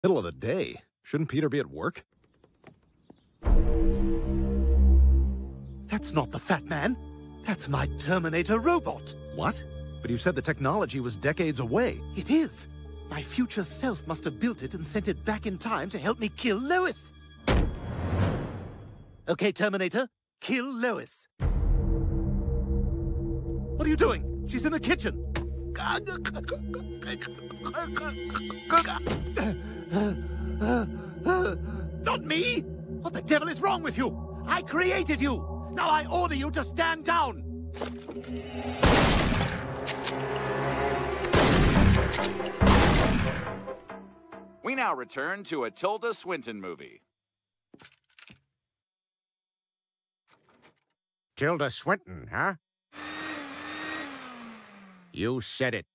Middle of the day. Shouldn't Peter be at work? That's not the Fat Man. That's my Terminator robot. What? But you said the technology was decades away. It is. My future self must have built it and sent it back in time to help me kill Lois. Okay, Terminator, kill Lois. What are you doing? She's in the kitchen. Not me! What the devil is wrong with you? I created you! Now I order you to stand down! We now return to a Tilda Swinton movie. Tilda Swinton, huh? You said it.